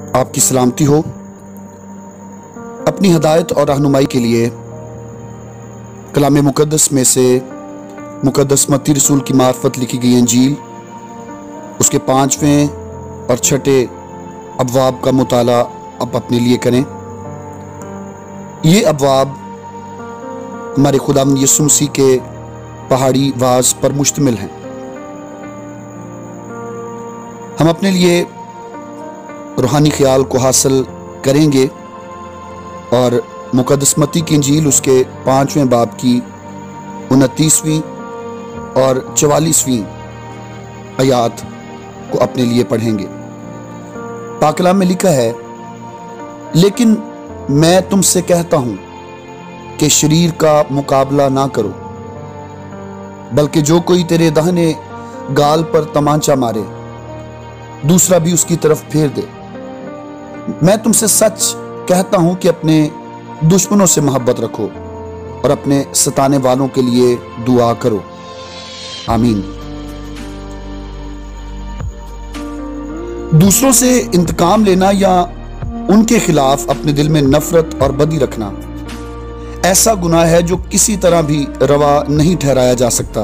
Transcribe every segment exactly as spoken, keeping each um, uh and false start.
آپ کی سلامتی ہو۔ اپنی ہدایت اور رہنمائی کے لیے کلام مقدس میں سے مقدس متی رسول کی معرفت لکھی گئی انجیل اس کے پانچویں اور چھٹے ابواب کا مطالعہ اب اپنے لیے کریں۔ یہ ابواب ہمارے خداوند یسوع مسیح کے پہاڑی وعظ پر مشتمل ہیں۔ ہم اپنے لیے روحانی خیال کو حاصل کریں گے اور مقدس متی کی انجیل اس کے پانچویں باب کی انتیسویں اور چوالیسویں آیات کو اپنے لیے پڑھیں گے۔ پاک کلام میں لکھا ہے، لیکن میں تم سے کہتا ہوں کہ شریر کا مقابلہ نہ کرو، بلکہ جو کوئی تیرے داہنے گال پر تمانچہ مارے دوسرا بھی اس کی طرف پھیر دے۔ میں تم سے سچ کہتا ہوں کہ اپنے دشمنوں سے محبت رکھو اور اپنے ستانے والوں کے لیے دعا کرو۔ آمین۔ دوسروں سے انتقام لینا یا ان کے خلاف اپنے دل میں نفرت اور بدی رکھنا ایسا گناہ ہے جو کسی طرح بھی روا نہیں ٹھہرایا جا سکتا۔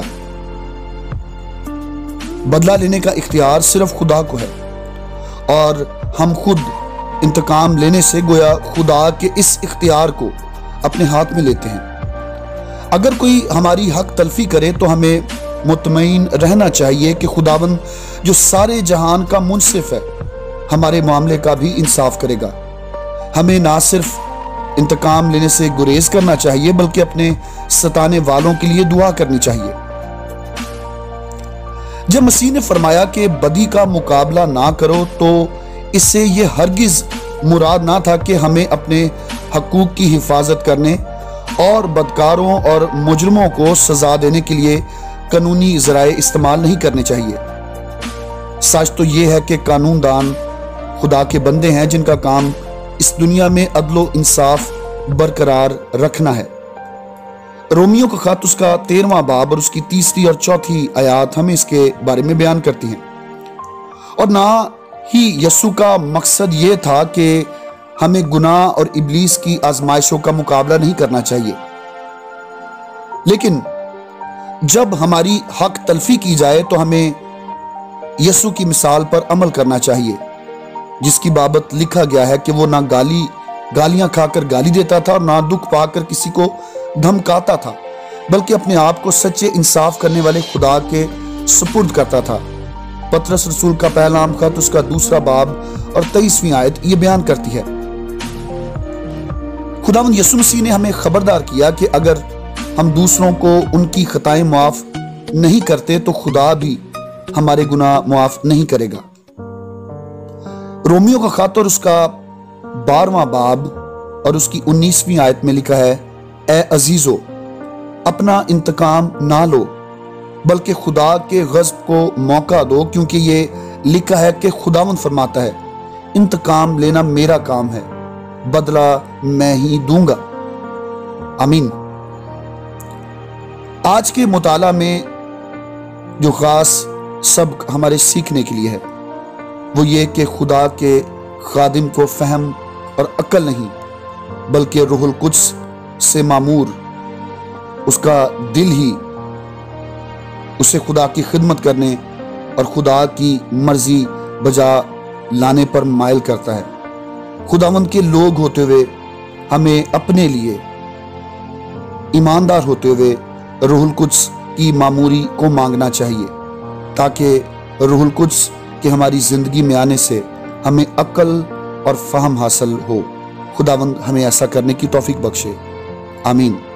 بدلہ لینے کا اختیار صرف خدا کو ہے اور ہم خود انتقام لینے سے گویا خدا کے اس اختیار کو اپنے ہاتھ میں لیتے ہیں۔ اگر کوئی ہماری حق تلفی کرے تو ہمیں مطمئن رہنا چاہیے کہ خداوند جو سارے جہان کا منصف ہے ہمارے معاملے کا بھی انصاف کرے گا۔ ہمیں نہ صرف انتقام لینے سے گریز کرنا چاہیے بلکہ اپنے ستانے والوں کے لیے دعا کرنی چاہیے۔ جب مسیح نے فرمایا کہ بدی کا مقابلہ نہ کرو تو اس سے یہ ہرگز مراد نہ تھا کہ ہمیں اپنے حقوق کی حفاظت کرنے اور بدکاروں اور مجرموں کو سزا دینے کے لیے قانونی ذرائع استعمال نہیں کرنے چاہیے۔ سچ تو یہ ہے کہ قانون دان خدا کے بندے ہیں جن کا کام اس دنیا میں عدل و انصاف برقرار رکھنا ہے۔ رومیو کا خط اس کا تیرواں باب اور اس کی تیسری اور چوتھی آیات ہمیں اس کے بارے میں بیان کرتی ہیں۔ اور نہ ہی یسوع کا مقصد یہ تھا کہ ہمیں گناہ اور ابلیس کی آزمائشوں کا مقابلہ نہیں کرنا چاہیے، لیکن جب ہماری حق تلفی کی جائے تو ہمیں یسوع کی مثال پر عمل کرنا چاہیے، جس کی بابت لکھا گیا ہے کہ وہ نہ گالی گالیاں کھا کر گالی دیتا تھا اور نہ دکھ پا کر کسی کو دھمکاتا تھا، بلکہ اپنے آپ کو سچے انصاف کرنے والے خدا کے سپرد کرتا تھا۔ پطرس رسول کا پہلا خط اس کا دوسرا باب اور تیئیسویں آیت یہ بیان کرتی ہے۔ خداوند یسوع مسیح نے ہمیں خبردار کیا کہ اگر ہم دوسروں کو ان کی خطائیں معاف نہیں کرتے تو خدا بھی ہمارے گناہ معاف نہیں کرے گا۔ رومیو کا خط اور اس کا بارہواں باب اور اس کی انیسویں آیت میں لکھا ہے، اے عزیزو، اپنا انتقام نہ لو بلکہ خدا کے غضب کو موقع دو، کیونکہ یہ لکھا ہے کہ خداوند فرماتا ہے، انتقام لینا میرا کام ہے، بدلہ میں ہی دوں گا۔ آمین۔ آج کے مطالعہ میں جو خاص سبق ہمارے سیکھنے کے لیے ہے وہ یہ کہ خدا کے خادم کو فہم اور عقل نہیں بلکہ روح القدس سے معمور اس کا دل ہی اسے خدا کی خدمت کرنے اور خدا کی مرضی بجا لانے پر مائل کرتا ہے۔ خداوند کے لوگ ہوتے ہوئے ہمیں اپنے لیے ایماندار ہوتے ہوئے روح القدس کی معموری کو مانگنا چاہیے تاکہ روح القدس کے ہماری زندگی میں آنے سے ہمیں عقل اور فہم حاصل ہو۔ خداوند ہمیں ایسا کرنے کی توفیق بخشے۔ آمین۔